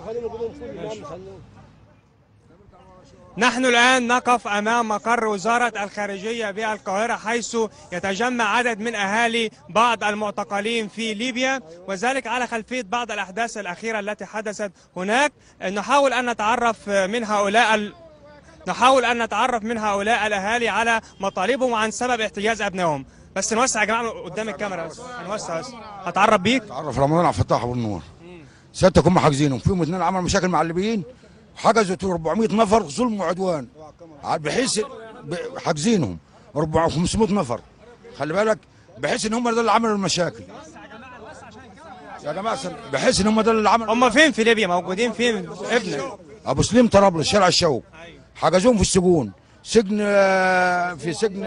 نحن الآن نقف أمام مقر وزارة الخارجية بالقاهرة، حيث يتجمع عدد من أهالي بعض المعتقلين في ليبيا، وذلك على خلفية بعض الأحداث الأخيرة التي حدثت هناك. نحاول أن نتعرف من هؤلاء الأهالي على مطالبهم وعن سبب احتجاز أبنائهم. بس نوسع يا جماعة قدام الكاميرا، بس هنوسع. بس هتعرف بيك؟ تعرف رمضان عبد الفتاح ابو النور. سيادتك هم حاجزينهم، فيهم اثنين عملوا مشاكل مع الليبيين، حجزوا 400 نفر ظلم وعدوان، بحيث حاجزينهم 500 نفر، خلي بالك، بحيث ان هم دول اللي عملوا المشاكل يا جماعه، بحيث ان هم دول اللي عملوا. هم فين في ليبيا؟ موجودين فين ابنك؟ ابو سليم طرابلس، شارع الشوق، حجزوهم في السجون، في سجن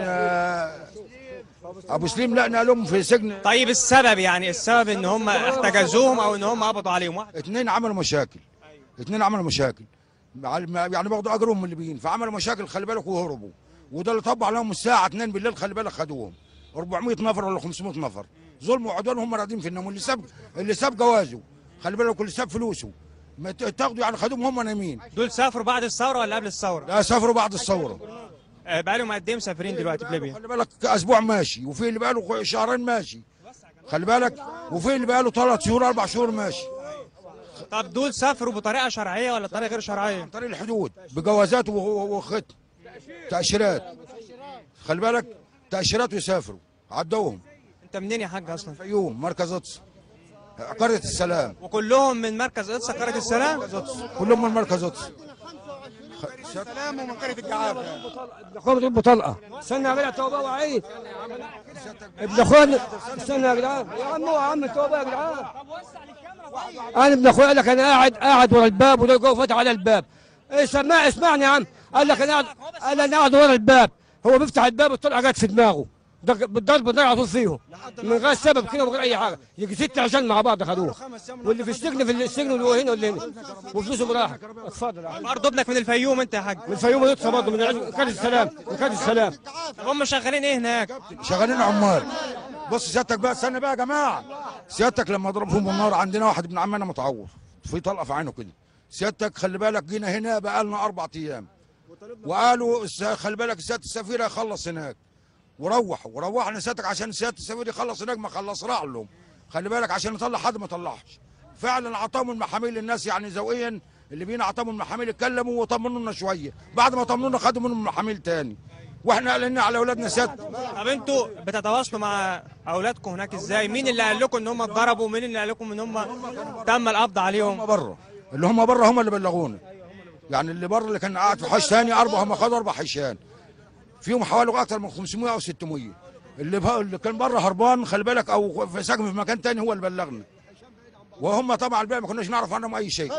ابو سليم، لا نقلهم في سجن. طيب السبب، يعني السبب ان هم احتجزوهم او ان هم قبضوا عليهم؟ اثنين عملوا مشاكل، يعني باخدوا اجرهم من الليبيين، فعملوا مشاكل خلي بالك وهربوا، وده اللي طبع عليهم الساعه 2 بالليل، خلي بالك خدوهم 400 نفر ولا 500 نفر، ظلم وعدوان، هم راضيين في النوم، اللي ساب جوازه خلي بالك، واللي ساب فلوسه ما تاخدوا، يعني خدوهم هم نايمين. دول سافروا بعد الثوره ولا قبل الثوره؟ لا سافروا بعد الثوره. بقالهم قد ايه مسافرين دلوقتي في ليبيا؟ خلي بالك اسبوع ماشي، وفي اللي بقاله شهرين ماشي، خلي بالك، وفي اللي بقاله 3 شهور 4 شهور ماشي. طب دول سافروا بطريقه شرعيه ولا طريقه غير شرعيه؟ عن طريق الحدود، بجوازات وختم، تاشيرات، خلي بالك، تاشيرات ويسافروا، عدوهم. انت منين يا حاج اصلا؟ الفيوم، مركز قدس، قرية السلام. وكلهم من مركز قدس قرية السلام؟ كلهم من مركز قدس. السلام ومن قرية الجعافة. ابن اخويا بطلقة، استنى يا جدع توبة وعيد. ابن اخويا استنى يا جدعان، يا عم توبة يا جدعان. انا ابن اخويا قال لك انا قاعد ورا الباب، وده جوه فتح على الباب. اسمعني يا عم، قال لك انا قاعد ورا الباب، هو بيفتح الباب الطلقة جت في دماغه، بالضرب النار على طول فيهم من غير سبب كده ومن غير اي حاجه، يجي 6 عشان مع بعض خدوه، واللي في السجن واللي هو هنا واللي هنا، وفلوسهم راحت. اتفضل. برضه ابنك من الفيوم انت يا حاج؟ من الفيوم يطلع برضه من قرية السلام، من قرية السلام. طب هم شغالين ايه هناك؟ شغالين عمال. بص سيادتك بقى، استنى بقى يا جماعه، سيادتك لما ضربهم بالنار عندنا واحد ابن عمنا متعور في طلقه في عينه كده، سيادتك خلي بالك جينا هنا بقى لنا 4 ايام، وقالوا خلي بالك سياده السفير هيخلص هناك، وروحنا سيادتك عشان سياده السفير يخلص هناك، ما خلص راح لهم، خلي بالك عشان يطلع حد ما طلعش، فعلا عطاهم المحاميل للناس، يعني ذوقيا اللي بينا عطاهم المحاميل، اتكلموا وطمنونا شويه، بعد ما طمنونا خدوا منهم المحاميل تاني، واحنا قلنا على اولادنا سيادتك. طب انتوا بتتواصلوا مع اولادكم هناك ازاي؟ مين اللي قال لكم ان هم اتضربوا؟ ومين اللي قال لكم ان هم تم القبض عليهم؟ هم بره هم اللي بلغونا، يعني اللي بره اللي كان قاعد في حوش ثاني 4 هم خدوا 4 حيشان، فيهم حوالي اكثر من 500 او 600، اللي كان بره هربان خلي بالك او في ساكن في مكان ثاني هو اللي بلغنا، وهم طبعا الباقي ما كناش نعرف عنهم اي شيء.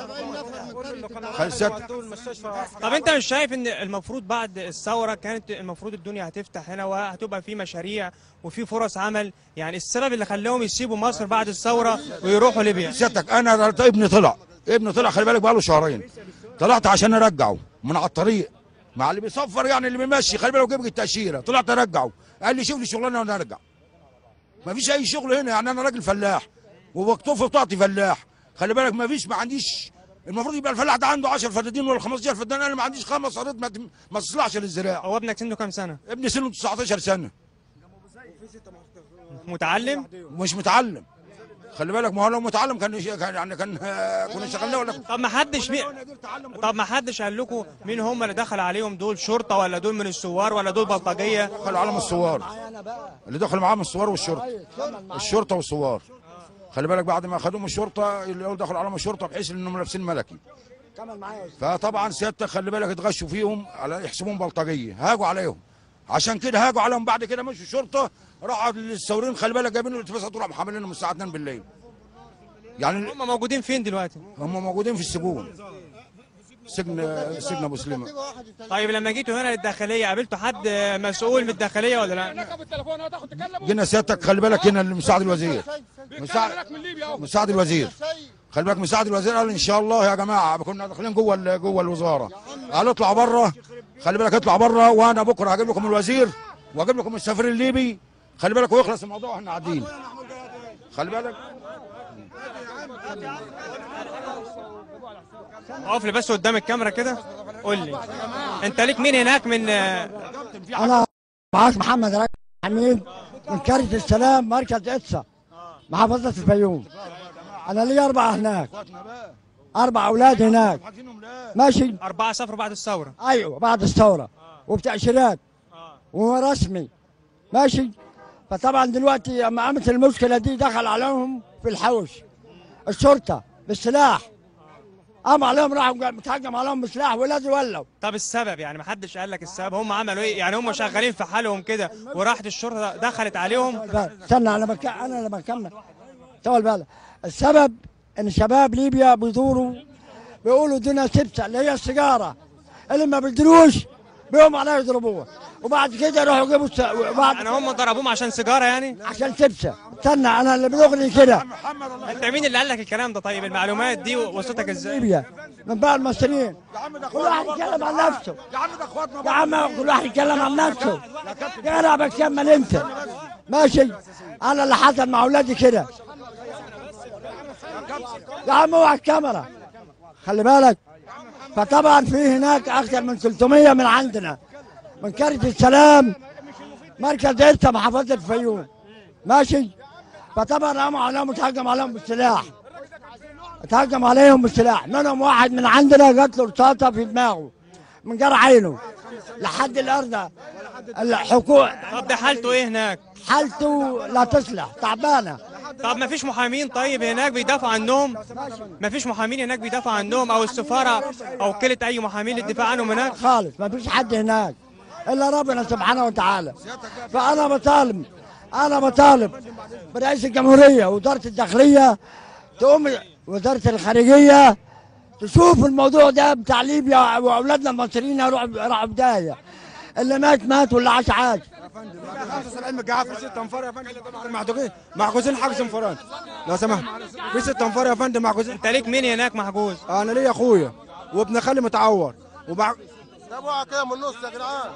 75 طب انت مش شايف ان المفروض بعد الثوره كانت المفروض الدنيا هتفتح هنا وهتبقى في مشاريع وفي فرص عمل؟ يعني السبب اللي خلاهم يسيبوا مصر بعد الثوره ويروحوا ليبيا؟ سيادتك انا ابني طلع خلي بالك بقى له شهرين، طلعت عشان ارجعه من على الطريق مع اللي بيصفر، يعني اللي بيمشي خلي بالك وجيب التاشيره، طلعت ارجعه، قال لي شوف لي شغلانه وانا ارجع، ما فيش اي شغل هنا، يعني انا راجل فلاح وبكتوفي بتاعتي فلاح، خلي بالك ما عنديش، المفروض يبقى الفلاح ده عنده 10 فدادين ولا 15 فدان، انا ما عنديش 5 ارض ما تصلحش للزراعه. هو ابنك سنه كام سنه؟ ابني سنه 19 سنه. متعلم؟ مش متعلم، خلي بالك، ما هو لو متعلم كنا شغلنا ولا. طب ما حدش قال لكم مين هم اللي دخل عليهم؟ دول شرطه ولا دول من الثوار ولا دول بلطجيه؟ دخلوا عليهم الثوار، اللي دخلوا معاهم الثوار الشرطه والثوار، خلي بالك بعد ما اخذوهم الشرطه اللي دخلوا عليهم الشرطه بحيث انهم لابسين ملكي، فطبعا سيادتك خلي بالك اتغشوا فيهم على يحسبوهم بلطجيه، هاجوا عليهم، عشان كده هاجوا عليهم، بعد كده مشوا الشرطه راحوا للثوريين خلي بالك جايبين الاتوبيسات وراحوا محملينهم الساعه 2 بالليل. يعني هم موجودين فين دلوقتي؟ هم موجودين في السجون، سجن ابو سليمان. طيب لما جيتوا هنا للداخليه قابلتوا حد مسؤول من الداخليه ولا لا؟ جينا سيادتك خلي بالك هنا مساعد الوزير، مساعد الوزير خلي بالك، مساعد الوزير قال ان شاء الله يا جماعه كنا داخلين جوه الوزاره، قال اطلع بره، خلي بالك اطلع بره، وانا بكره هجيب لكم الوزير واجيب لكم السفير الليبي، خلي بالك ويخلص الموضوع واحنا قاعدين، خلي بالك. اقف لي بس قدام الكاميرا كده، قول لي انت ليك مين هناك من انا معاك محمد رجب حميد من كارثة السلام مركز إدسا محافظة الفيوم. انا لي 4 هناك، 4 اولاد هناك ماشي. 4 سافروا بعد الثوره؟ ايوه بعد الثوره وبتاشيرات ورسمي ماشي. فطبعا دلوقتي لما قامت المشكله دي دخل عليهم في الحوش الشرطه بالسلاح، قام عليهم راحوا متهجم عليهم بسلاح ولاد ولوا. طب السبب يعني ما حدش قال لك السبب؟ هم عملوا ايه يعني؟ هم شغالين في حالهم كده وراحت الشرطه دخلت عليهم؟ استنى انا لما اكمل طول بالك. السبب ان شباب ليبيا بيقولوا دون سبسه اللي هي السيجاره اللي ما بيدروش بيقوموا عليها يضربوها، وبعد كده يروحوا يجيبوا يعني هم ضربوهم عشان سيجاره يعني؟ عشان سبسه. استنى انا اللي بلغني كده. انت مين اللي قال لك الكلام ده؟ طيب المعلومات دي وصلتك ازاي؟ ليبيا من بقى المصريين. كل واحد يتكلم عن نفسه يا عم، كل واحد يتكلم عن نفسه. انا بكمل انت ماشي. انا اللي حصل مع اولادي كده يا عم، اوعى الكاميرا خلي بالك. فطبعا في هناك اكثر من 300 من عندنا من كارثة السلام مركز إدسا محافظة الفيوم ماشي. فطبعا قاموا عليهم اتهجم عليهم بالسلاح، اتهجم عليهم بالسلاح. منهم واحد من عندنا جات له رصاصه في دماغه من جرح عينه لحد الارض الحكومه. طب ده حالته ايه هناك؟ حالته لا تصلح، تعبانه. طب ما فيش محامين طيب هناك بيدافعوا عنهم؟ ما فيش محامين هناك بيدافعوا عنهم، او السفاره او وكاله اي محامين للدفاع عنهم هناك؟ خالص ما فيش حد هناك الا ربنا سبحانه وتعالى. فانا بطالب برئيس الجمهوريه ووزاره الداخليه تقوم، وزاره الخارجيه تشوف الموضوع ده بتاع ليبيا واولادنا المصريين راحوا بدايه. اللي مات واللي عاش عاش. 75 من الجعافه في 6 انفار يا فندم محجوزين حجز انفراد لو سمحت. في 6 انفار يا فندم محجوزين. انت ليك مين هناك محجوز؟ انا ليا اخويا وابن خالي متعور سابوها كده من النص يا جدعان.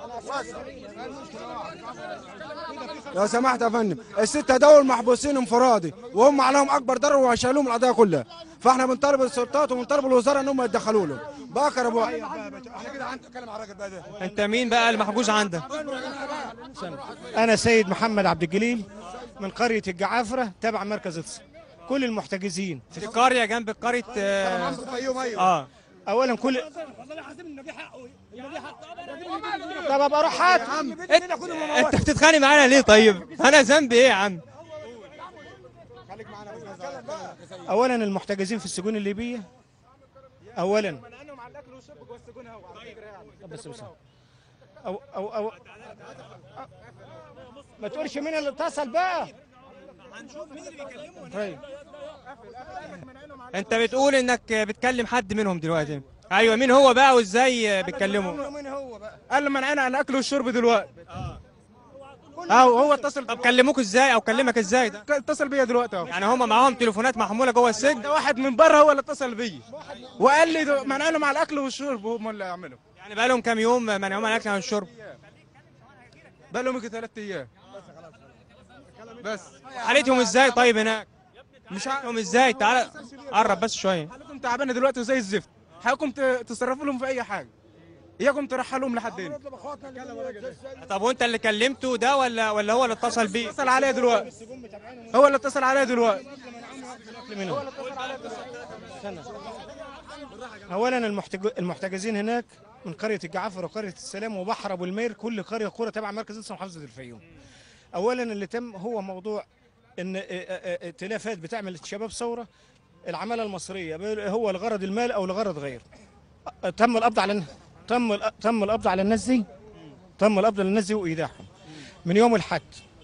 لو سمحت يا فندم. ال6 دول محبوسين انفرادي وهم عليهم اكبر ضرر وهيشيلوهم القضيه كلها. فاحنا بنطالب السلطات وبنطالب الوزاره ان هم يتدخلوا لهم. بكر ابو احنا كده هنتكلم على الراجل بقى ده. انت مين بقى المحجوز عندك؟ أنا سيد محمد عبد الجليل من قرية الجعافرة تابع مركز إدسا. كل المحتجزين في قريه جنب قريه أولا كل طب أبقى أروح هات. انت بتتخانق معانا ليه طيب؟ انا ذنبي ايه يا عم؟ أولا المحتجزين في السجون الليبية أولا أو ما تقولش مين اللي اتصل بقى. هنشوف مين اللي بيكلمه. طيب انت بتقول انك بتكلم حد منهم دلوقتي. ايوه مين هو بقى وازاي بتكلمه؟ مين هو بقى؟ قال لي منعنا عن الاكل والشرب دلوقتي. هو اتصل. طب كلموك ازاي او كلمك ازاي ده؟ اتصل بيا دلوقتي اهو. يعني هم معاهم تليفونات محموله جوه السجن؟ ده واحد من بره هو اللي اتصل بيا وقال لي منعنا على الاكل والشرب هم اللي يعملوا. يعني بقى لهم كام يوم منعوهم عن الاكل والشرب؟ بقى لهم 3 ايام بس. حالتهم ازاي طيب هناك؟ مش حالتهم ازاي؟ تعالى قرب بس شويه. حالتهم تعبانه دلوقتي وزي الزفت. حقكم تصرفوا لهم في اي حاجه، اياكم ترحلوهم لحد هنا. طب وانت اللي كلمته ده ولا هو اللي اتصل بيه؟ اتصل عليا دلوقتي. هو اللي اتصل عليا دلوقتي. اولا المحتجزين هناك من قريه الجعافر وقريه السلام وبحر ابو المير، كل قرى تبع مركز إدسا محافظه الفيوم. اولا اللي تم هو موضوع ان ائتلافات بتعمل شباب ثوره، العماله المصريه هو لغرض المال او لغرض غير. تم القبض على الناس دي. تم القبض على الناس دي وايداعهم من يوم الاحد.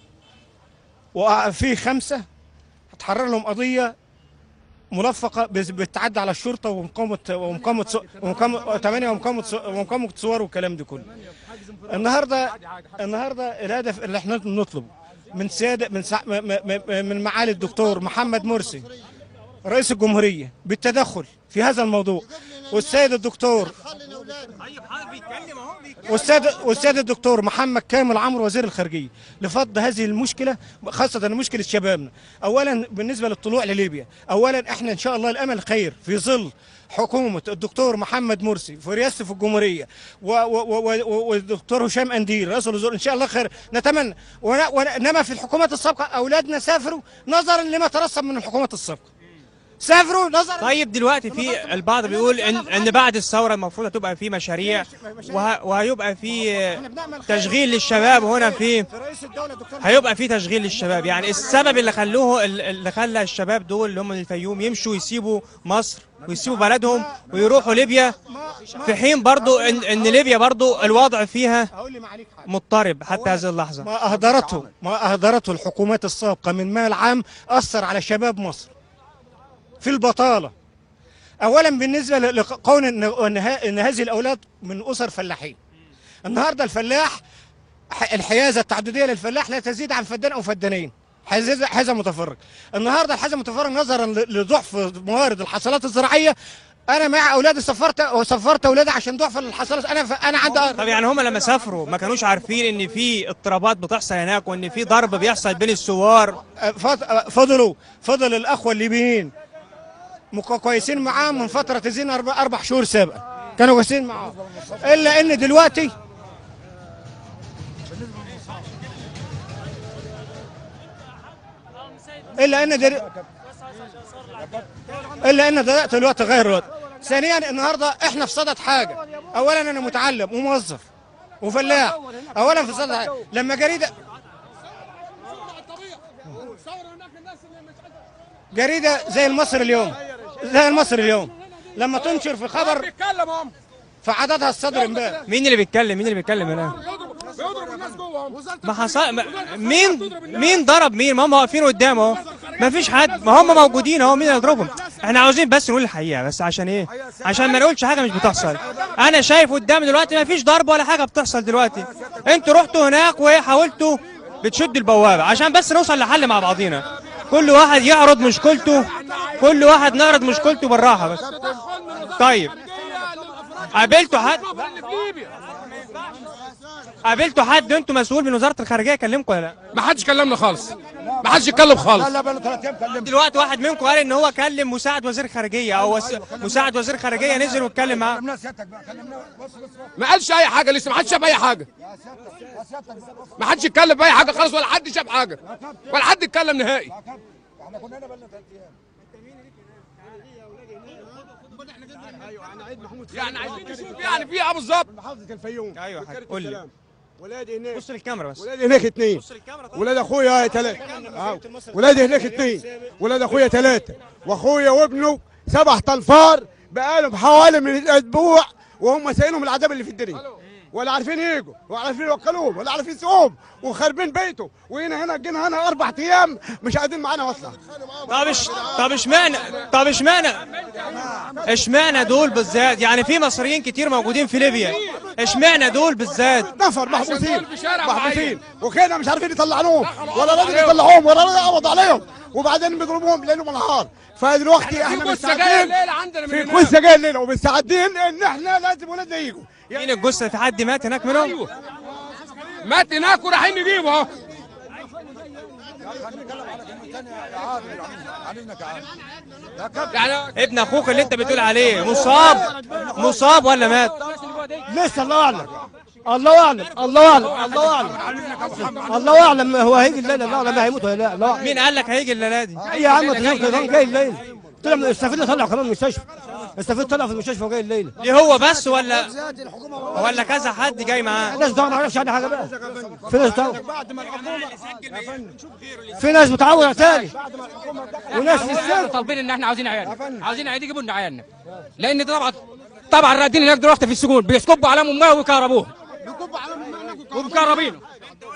وفي 5 هتحرر لهم قضيه ملفقه بالتعدي على الشرطه ومقاومه صور والكلام ده كله. النهارده الهدف اللي احنا بنطلبه من من معالي الدكتور محمد مرسي رئيس الجمهوريه بالتدخل في هذا الموضوع، والسيد الدكتور والسيد الدكتور محمد كامل عمرو وزير الخارجيه لفض هذه المشكله، خاصه مشكله شبابنا. اولا بالنسبه للطلوع لليبيا، اولا احنا ان شاء الله الامل خير في ظل حكومه الدكتور محمد مرسي في رئاسه في الجمهوريه والدكتور هشام انديل رئيس الوزراء، ان شاء الله خير نتمنى. انما في الحكومات السابقه اولادنا سافروا نظرا لما ترسب من الحكومات السابقه، سافروا نظرا. طيب دلوقتي في البعض بيقول ان بعد الثوره المفروض هتبقى في مشاريع وهيبقى في تشغيل للشباب هنا هيبقى في تشغيل للشباب. يعني السبب اللي خلى الشباب دول اللي هم من الفيوم يمشوا يسيبوا مصر ويسيبوا بلدهم ويروحوا ليبيا، في حين برضو ان ليبيا برضو الوضع فيها مضطرب حتى هذه اللحظه. ما اهدرته الحكومات السابقه من مال عام اثر على شباب مصر في البطالة. أولا بالنسبة لقول إن هذه الأولاد من أسر فلاحين. النهاردة الفلاح الحيازة التعددية للفلاح لا تزيد عن فدان أو فدانين، حيازة متفرق. النهاردة الحيازة المتفرق نظرا لضعف موارد الحصلات الزراعية، أنا مع أولادي سفرت أولادي عشان ضعف الحصلات. أنا عندي طب يعني هم لما سافروا ما كانوش عارفين إن في اضطرابات بتحصل هناك وإن في ضرب بيحصل بين الثوار؟ فضل الأخوة الليبيين كويسين معاهم من فترة تزين 4 شهور سابقة، كانوا كويسين معاهم. إلا إن دلوقتي دلوقتي الوقت غير الوقت. ثانيا النهارده احنا في صدد حاجة. أولا أنا متعلم وموظف وفلاح، أولا في صدد حاجة. لما جريدة زي المصري اليوم لما تنشر في خبر في عددها الصدر امبارح. مين اللي بيتكلم هنا؟ ما حصل. مين ضرب مين؟ ما هم واقفين قدامه، ما فيش حد، ما هم موجودين اهو. مين يضربهم؟ احنا عاوزين بس نقول الحقيقه، بس عشان ايه؟ عشان ما نقولش حاجه مش بتحصل. انا شايف قدامي دلوقتي ما فيش ضرب ولا حاجه بتحصل دلوقتي. انتوا رحتوا هناك وحاولتوا بتشدوا البوابه عشان بس نوصل لحل مع بعضينا. كل واحد يعرض مشكلته، كل واحد نعرض مشكلته بالراحه بس. طيب قابلتوا حد انتوا مسؤول من وزاره الخارجيه يكلمكم ولا لا؟ ما حدش كلمنا خالص، ما حدش يتكلم خالص. لا بقى 3 ايام كلمت. دلوقتي واحد منكم قال ان هو كلم مساعد وزير خارجيه او مساعد وزير خارجيه نزل واتكلم معاه. ما قالش اي حاجه لسه، ما حدش شاف اي حاجه، ما حدش يتكلم في اي حاجه خالص، ولا حد شاف حاجه ولا حد اتكلم نهائي. احنا كنا هنا بقالنا 3 ايام. يعني عايزين نشوف يعني في ايه بالظبط. محافظة الفيوم. ايوه قول لي. ولادي هناك. بص للكاميرا بس. ولادي هناك 2. ولاد اخويا 3. ولادي هناك 2. ولاد اخويا 3. واخويا وابنه 7 تنفار بقالهم حوالي من اسبوع وهم سايقينهم العذاب اللي في الدنيا. ولا عارفين يجوا ولا عارفين يوكلوهم ولا عارفين يسوقوهم وخاربين بيته. وهنا جينا هنا 4 ايام مش قاعدين معانا وصله. اشمعنى دول بالذات؟ يعني في مصريين كتير موجودين في ليبيا، اشمعنى دول بالذات؟ نفر محبوسين وكده مش عارفين يطلعوهم ولا راضيين يطلعوهم ولا راضيين يقبضوا عليهم، وبعدين بيضربوهم ليل ونهار. فدلوقتي احنا مستعدين في جثه جايه الليله ومستعدين ان احنا لازم ولادنا يجوا. مين الجثه؟ في حد مات هناك منهم؟ ايوه مات هناك ورايحين نجيبه اهو. يعني ابن اخوك اللي انت بتقول عليه مصاب ولا مات؟ لسه الله اعلم. الله اعلم هو هيجي الليله، الله اعلم هيموت ولا لا. الله مين قال لك هيجي الليله دي؟ يا عم طلع جاي الليله، طلع من السفينه، طلع كمان من المستشفى، السفينه طلع في المستشفى وجاي الليله. ليه هو بس ولا كذا حد جاي معاه؟ الناس ده ما يعرفش عنها حاجه بقى. في ناس بتعور تاني وناس في السجن طالبين ان احنا عاوزين عيال يجيبوا لنا عيالنا، لان طبعا الرادين هناك دلوقتي في السجون بيسكبوا على امها ويكهربوها ومكهربينه.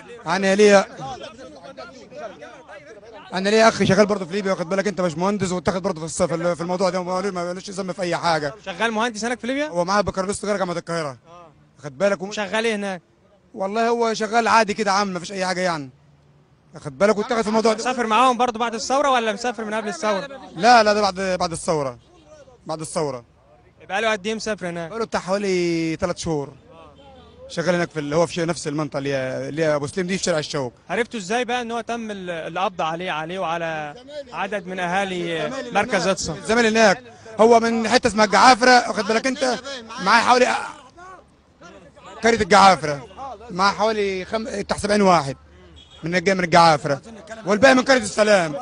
انا ليا اخ شغال برضه في ليبيا، واخد بالك انت باشمهندس، واتاخد برضه في الموضوع ده، ما لوش ذنب في اي حاجه. شغال مهندس هناك في ليبيا؟ هو معاه بكالوريوس تجاره جامعه القاهره، واخد بالك. شغال ايه هناك؟ والله هو شغال عادي كده عام، ما فيش اي حاجه يعني، واخد بالك. واتاخد في الموضوع ده. مسافر معاهم برضه بعد الثوره ولا مسافر من قبل الثوره؟ لا ده بعد الثوره. بقاله قد ايه مسافر هناك؟ بقاله بتاع حوالي 3 شهور شغال هناك اللي هو في نفس المنطقه اللي هي ابو سليم دي في شارع الشوك. عرفتوا ازاي بقى ان هو تم القبض عليه وعلى عدد من اهالي مركز اتصل؟ الزميل هناك هو من حته اسمها الجعافره، واخد بالك انت، معاه حوالي قريه الجعافره، معاه حوالي بتاع 70 واحد من الجعافره، والباقي من قريه السلام.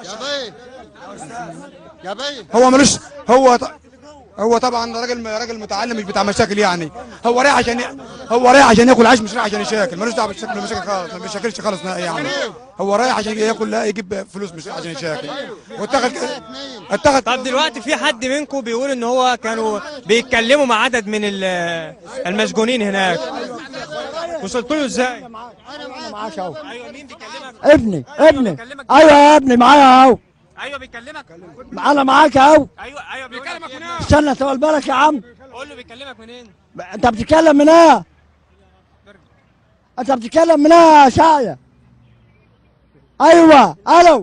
هو ملوش هو طبعا راجل متعلم مش بتاع مشاكل يعني. هو رايح عشان ياكل عيش، مش رايح عشان يشاكل، ملوش دعوه بالمشاكل خالص، ما بيشاكلش خالص نهائي يعني. هو رايح عشان ياكل، لا يجيب فلوس مش عشان يشاكل. اتخذ. طب دلوقتي في حد منكم بيقول ان هو كانوا بيتكلموا مع عدد من المسجونين هناك، وصلتوا له ازاي؟ انا معاك اهو. ايوه مين بيكلمك؟ ابني ايوه يا ابني معايا اهو. ايوه بيكلمك. انا معاك اهو. ايوه بيكلمك منين؟ استنى طول بالك يا عم. قول له بيكلمك منين؟ انت بتتكلم من ايه؟ انت بتتكلم من ايه يا شاية؟ ايوه الو.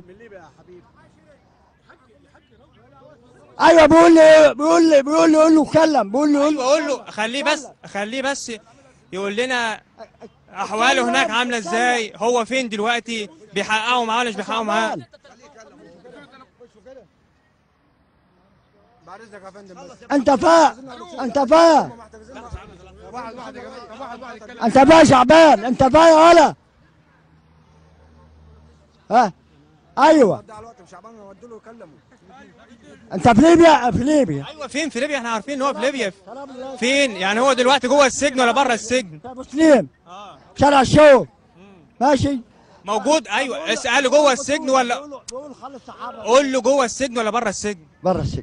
ايوه بيقول لي قول له اتكلم، بيقول لي قول له خليه بس يقول لنا احواله هناك عامله ازاي، هو فين دلوقتي، بيحققوا معاه ولا مش بيحققوا معاه؟ انت فا شعبان، انت فا يا ولا؟ ها ايوه انت في ليبيا؟ ايوه فين في ليبيا؟ احنا عارفين ان هو في ليبيا. فين يعني؟ هو دلوقتي جوه السجن ولا بره السجن؟ ابو سليم شارع الشوك. ماشي موجود. ايوه اساله جوه السجن ولا قول له جوه السجن ولا بره السجن؟ بره السجن.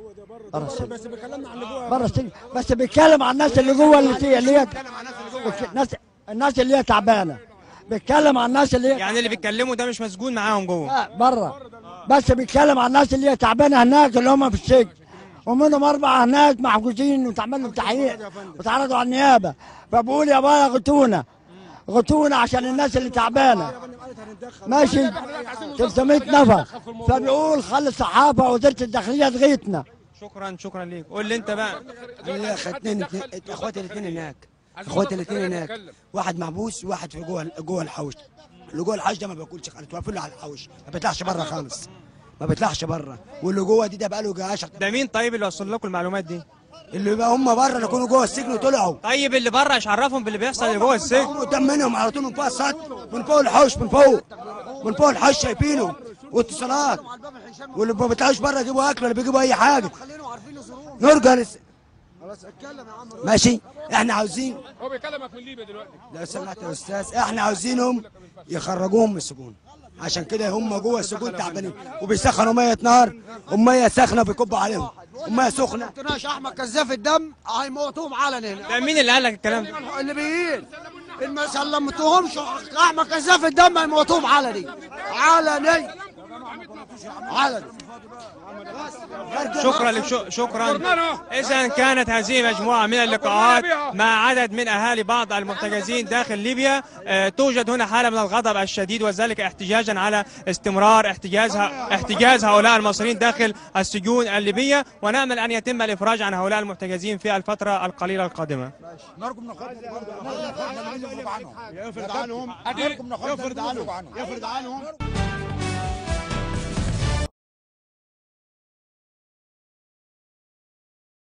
بس بيتكلم عن الناس اللي جوه، اللي هي الناس اللي هي تعبانه. بيتكلم عن الناس اللي هي يعني اللي بيتكلموا ده مش مسجون معاهم جوه؟ لا بره، بس بيتكلم عن الناس اللي هي تعبانه هناك اللي هم في السجن، ومنهم 4 هناك محجوزين وتعمل لهم تحقيق وتعرضوا على النيابه. فبقول يا بايا غطونا عشان الناس اللي تعبانه. ماشي 300 نفر. فبيقول خلي الصحافه ووزاره الداخليه تغيثنا. شكرا ليك. قول لي انت بقى. انا اخواتي الاثنين هناك، واحد محبوس وواحد في جوه الحوش. اللي جوه الحوش ده ما بياكلش خالص، واقفين له على الحوش، ما بيطلعش بره خالص، ما بيطلعش بره. واللي جوه ده بقاله 10. ده مين طيب اللي وصل لكم المعلومات دي؟ اللي بقى هم بره اللي كانوا جوه السجن وطلعوا. طيب اللي بره ايش عرفهم باللي بيحصل اللي جوه السجن؟ قدام منهم على طول، من فوق السطح، من فوق الحوش، من فوق الحوش شايفينه، واتصالات. واللي ما بيطلعوش بره يجيبوا اكل ولا بيجيبوا اي حاجه. نرجع ماشي. احنا عاوزين، هو بيكلمك من ليبيا دلوقتي. لو سمحت يا استاذ، احنا عاوزينهم يخرجوهم من السجون، عشان كده هم جوه السجون تعبانين وبيسخنوا ميه نار وميه سخنه بيكبوا عليهم وميه سخنه. احمد كذاب الدم هيموتوهم علنا هنا. ده مين اللي قال لك الكلام ده؟ الليبيين اللي ما سلمتوهمش احمد كذاب الدم هيموتوهم علني. شكرا لك. شكرا. إذا كانت هذه مجموعة من اللقاءات مع عدد من أهالي بعض المحتجزين داخل ليبيا. توجد هنا حالة من الغضب الشديد، وذلك احتجاجا على استمرار احتجاز هؤلاء المصريين داخل السجون الليبية، ونأمل أن يتم الإفراج عن هؤلاء المحتجزين في الفترة القليلة القادمة. نرجو من يفرض عنهم